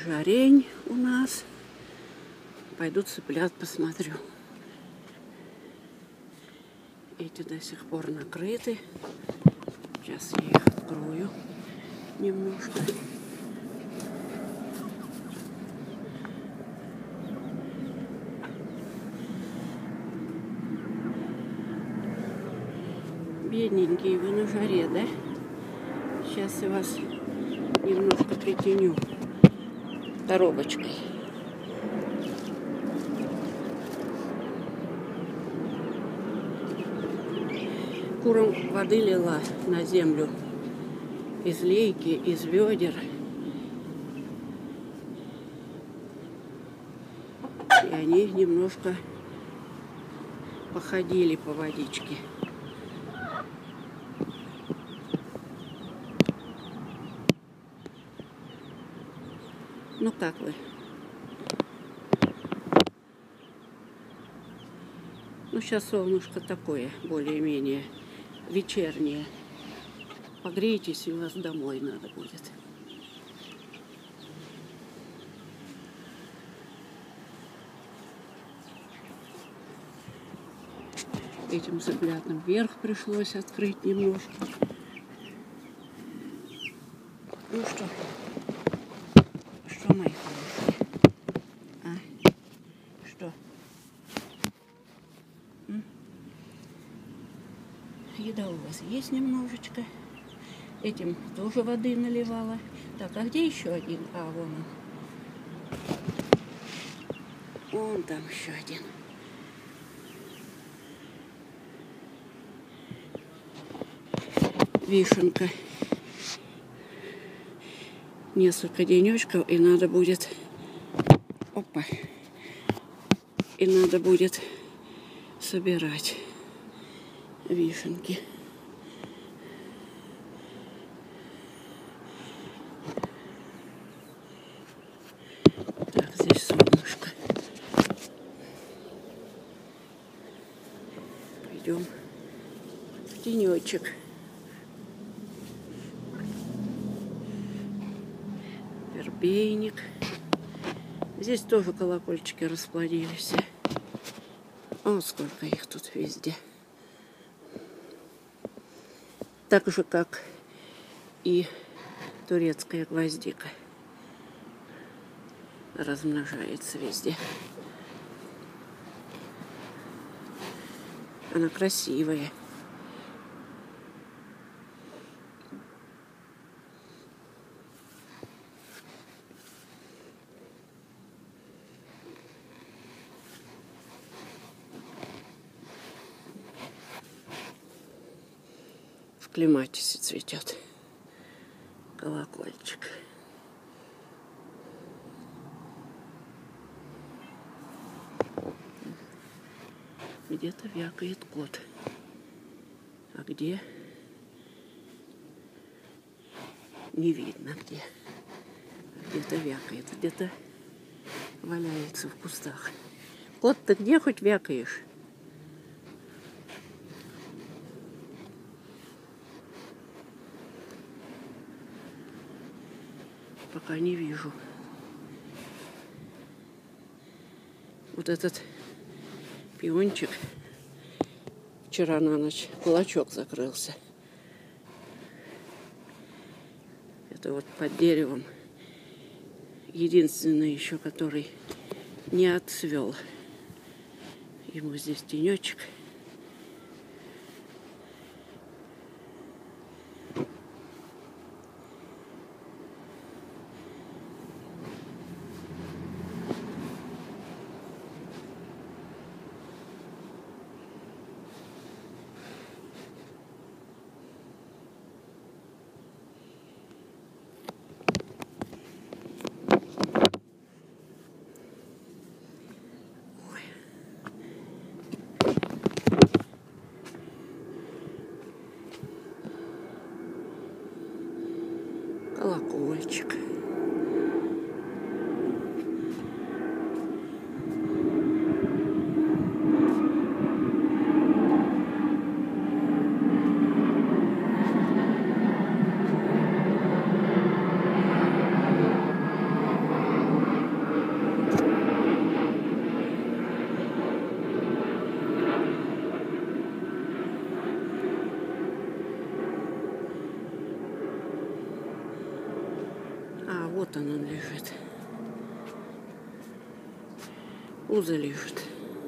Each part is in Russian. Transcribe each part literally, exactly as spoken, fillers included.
жарень у нас. Пойду цыплят посмотрю. Эти до сих пор накрыты. Сейчас я их открою немножко. Бедненькие вы на жаре, да? Сейчас я вас немножко притяню коробочкой. Курам воды лила на землю из лейки, из ведер. И они немножко походили по водичке. Ну как вы? Ну сейчас солнышко такое, более-менее вечернее. Погрейтесь, и вас домой надо будет. Этим цыплятам вверх пришлось открыть немножко. Ну что? Что, мои хорошие? А? Что? М? Еда у вас есть немножечко. Этим тоже воды наливала. Так, а где еще один? А, вон он. Вон там еще один. Вишенка. Несколько денечков, и надо будет... Опа! И надо будет собирать вишенки. Так, здесь солнышко. Пойдем в тенечек. Вербейник. Здесь тоже колокольчики расплодились. О, сколько их тут везде. Так же, как и турецкая гвоздика. Размножается везде. Она красивая. В клематисе цветет колокольчик. Где-то вякает кот. А где? Не видно где. Где-то вякает, где-то валяется в кустах. Кот, ты где хоть вякаешь? Пока не вижу. Вот этот пиончик вчера на ночь кулачок закрылся. Это вот под деревом единственный еще, который не отцвел. Ему здесь тенечек. Колокольчик. Вот он, он лежит. Пузо лежит.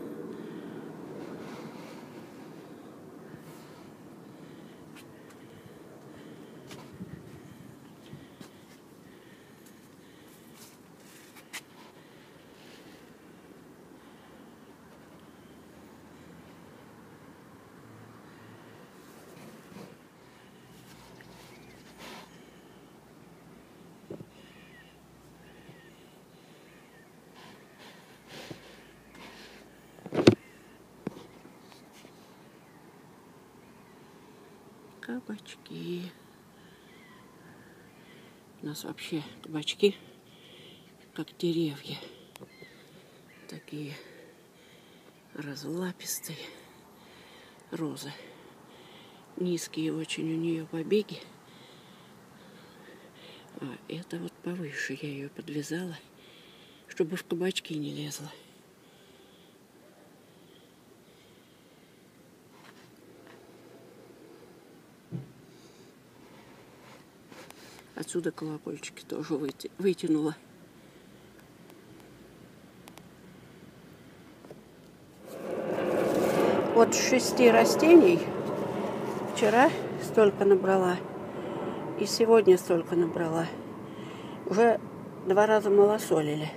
Кабачки. У нас вообще кабачки, как деревья. Такие разлапистые. Розы. Низкие очень у нее побеги. А это вот повыше. Я ее подвязала, чтобы в кабачки не лезла. Отсюда колокольчики тоже вытянула. Вот шести растений вчера столько набрала, и сегодня столько набрала. Уже два раза малосолили.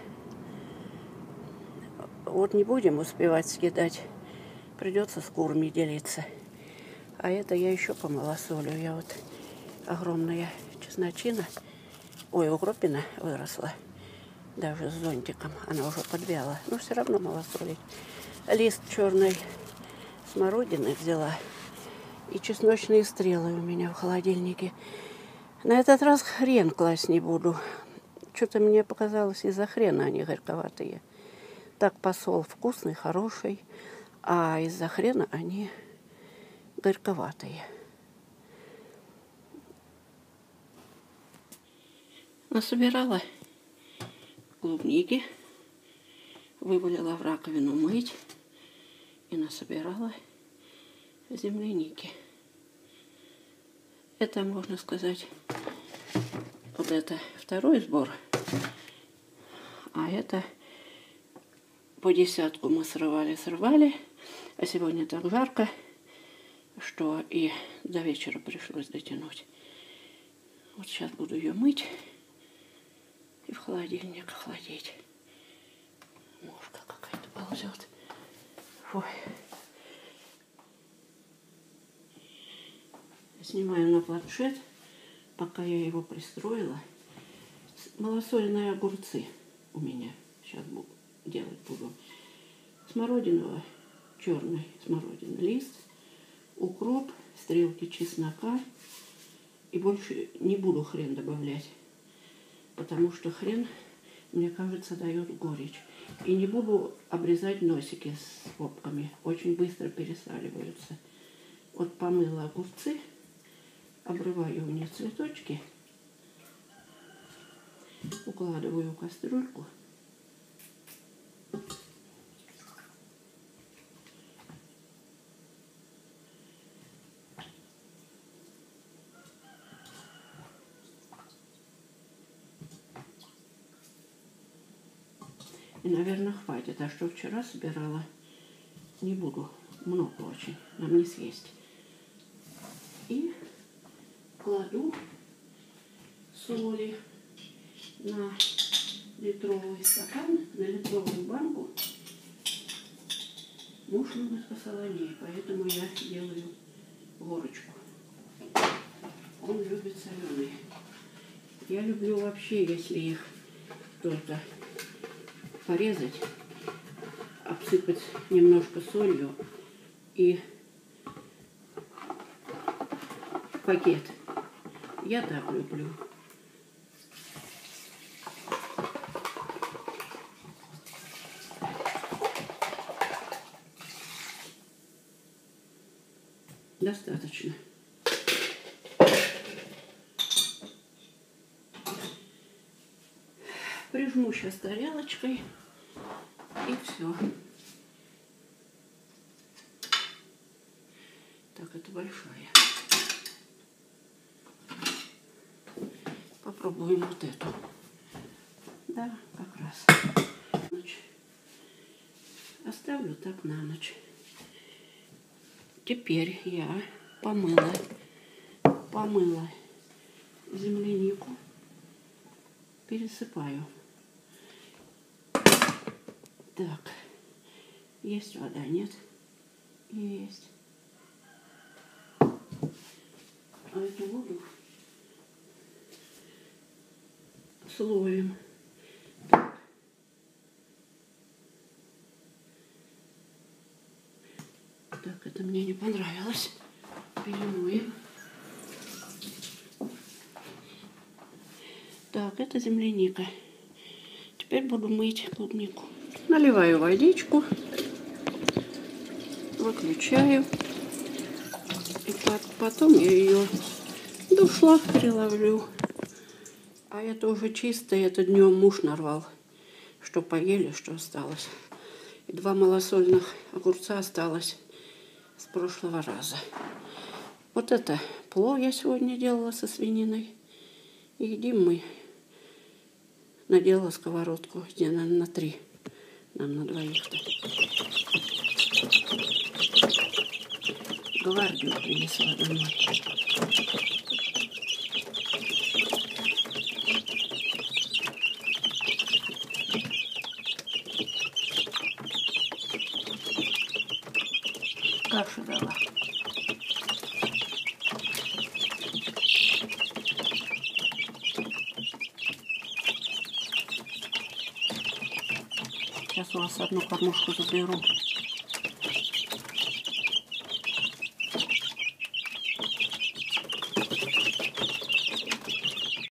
Вот не будем успевать съедать, придется с курами делиться. А это я еще помалосолю. Я вот огромная чесночина, ой, укропина выросла, даже с зонтиком, она уже подвяла, но все равно малосолить. Лист черной смородины взяла и чесночные стрелы у меня в холодильнике. На этот раз хрен класть не буду. Что-то мне показалось, из-за хрена они горьковатые. Так посол вкусный, хороший, а из-за хрена они горьковатые. Насобирала клубники, вывалила в раковину мыть и насобирала земляники. Это, можно сказать, вот это второй сбор, а это по десятку мы срывали, срывали, а сегодня так жарко, что и до вечера пришлось дотянуть. Вот сейчас буду ее мыть и в холодильник охладить. Мушка какая-то ползет. Ой. Снимаю на планшет, пока я его пристроила. Малосоленые огурцы у меня. Сейчас буду делать буду. Смородиновый, черный смородиный лист, укроп, стрелки чеснока. И больше не буду хрен добавлять, потому что хрен, мне кажется, дает горечь. И не буду обрезать носики с попками, очень быстро пересаливаются. Вот помыла огурцы, обрываю у них цветочки, укладываю в кастрюльку. И, наверное, хватит. А что вчера собирала, не буду. Много очень. Нам не съесть. И кладу соли на литровый стакан, на литровую банку. Муж любит посолонее, поэтому я делаю горочку. Он любит соленые. Я люблю вообще, если их только порезать, обсыпать немножко солью и в пакет. Я так люблю. Достаточно. Прижму сейчас тарелочкой и все. Так, это большая. Попробуем вот эту. Да, как раз. Ночь. Оставлю так на ночь. Теперь я помыла, помыла землянику, пересыпаю. Так, есть вода, нет? Есть. А эту воду слоем. Так. Так, это мне не понравилось. Перемоем. Так, это земляника. Теперь буду мыть клубнику. Наливаю водичку. Выключаю. И потом я ее душла, переловлю. А это уже чистое, это днем муж нарвал. Что поели, что осталось. И два малосольных огурца осталось с прошлого раза. Вот это плов я сегодня делала со свининой. И едим мы. Наделала сковородку, где на, на три. Нам на двоих-то. Гвардию принесла домой. Кашу дала. Сейчас у вас одну кормушку заберу.